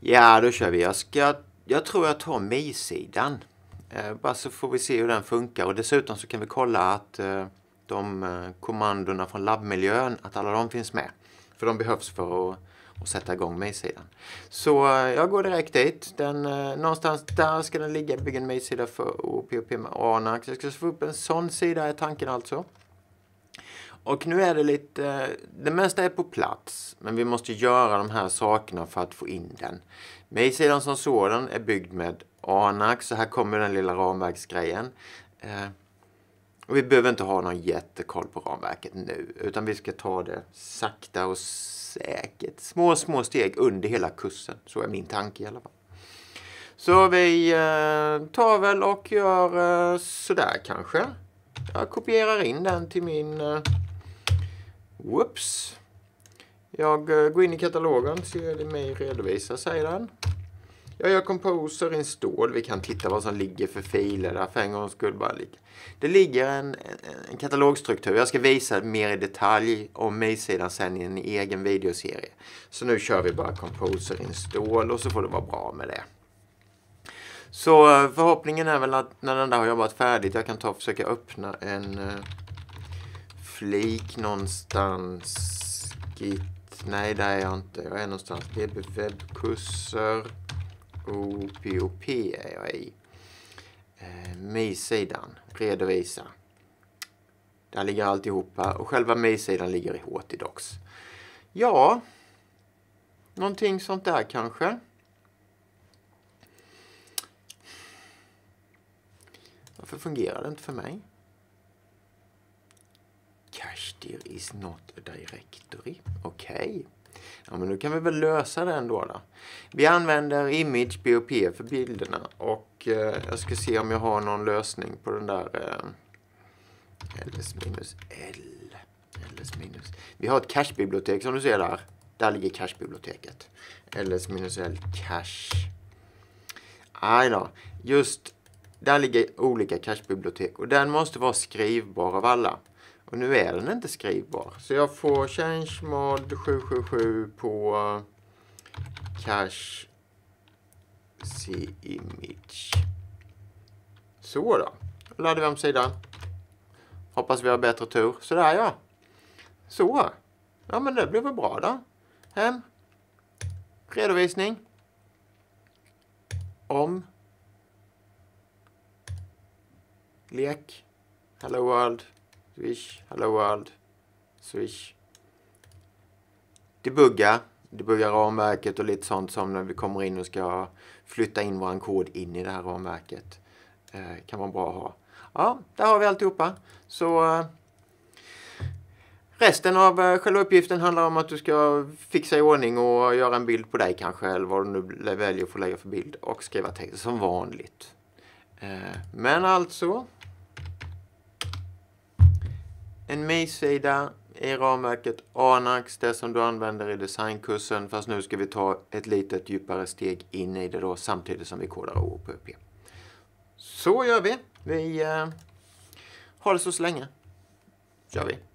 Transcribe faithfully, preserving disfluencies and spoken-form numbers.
Ja, då kör vi. Jag, ska, jag tror jag tar mig-sidan. Eh, bara så får vi se hur den funkar. Och dessutom så kan vi kolla att eh, de eh, kommandona från labbmiljön, att alla de finns med. För de behövs för att, att sätta igång mig-sidan. Så eh, jag går direkt dit. Den, eh, någonstans där ska den ligga, bygga en mig-sida för O P O P med Anax. Jag ska få upp en sån sida i tanken alltså. Och nu är det lite, det mesta är på plats, men vi måste göra de här sakerna för att få in den. Mig-sidan som sådan är byggd med Anax, så här kommer den lilla ramverksgrejen. Eh, och vi behöver inte ha någon jättekoll på ramverket nu, utan vi ska ta det sakta och säkert. Små, små steg under hela kursen, så är min tanke i alla fall. Så vi eh, tar väl och gör eh, sådär kanske. Jag kopierar in den till min... Eh, whoops. Jag uh, går in i katalogen, ser det mig redovisa, säger den. Jag gör Composer install. Vi kan titta vad som ligger för filer där för en gångs skull bara ligga. Det ligger en, en, en katalogstruktur. Jag ska visa mer i detalj om mig-sidan sen i en egen videoserie. Så nu kör vi bara Composer install och så får det vara bra med det. Så förhoppningen är väl att när den där har jobbat färdigt jag kan ta och försöka öppna en uh, flik någonstans. Git. Nej, där är jag inte. Jag är någonstans. D B webbkurser. O P O P är jag i. Uh, mig-sidan. Redovisa. Där ligger alltihopa. Och själva mig-sidan ligger i H T Docs. Ja. Någonting sånt där kanske. Varför fungerar det inte för mig? Cache there is not a directory. Okej. Okay. Ja, men då kan vi väl lösa det ändå då. Vi använder image B O P för bilderna. Och eh, jag ska se om jag har någon lösning på den där eh, ls-l. ls-. Vi har ett cache-bibliotek som du ser där. Där ligger cache-biblioteket. ls-l cache. Aj då. Just där ligger olika cache-bibliotek. Och den måste vara skrivbar av alla. Och nu är den inte skrivbar. Så jag får change mod sju sju sju på cache c image. Så då. Då laddar vi om sidan. Hoppas vi har bättre tur. Sådär ja. Så. Ja men det blir väl bra då. Hem. Redovisning. Om. Lek. Hello world. Swish. Hello world. Swish. Debugga. Debugga ramverket och lite sånt som när vi kommer in och ska flytta in vår kod in i det här ramverket. Eh, kan vara bra att ha. Ja, där har vi alltihopa. Så eh, resten av eh, själva uppgiften handlar om att du ska fixa i ordning och göra en bild på dig kanske. Eller vad du nu väljer att få lägga för bild. Och skriva text som vanligt. Eh, men alltså... En mig-sida i ramverket Anax, det som du använder i designkursen. Fast nu ska vi ta ett litet djupare steg in i det då samtidigt som vi kodar O P O P. Så gör vi. Vi eh, har det så länge. Kör vi.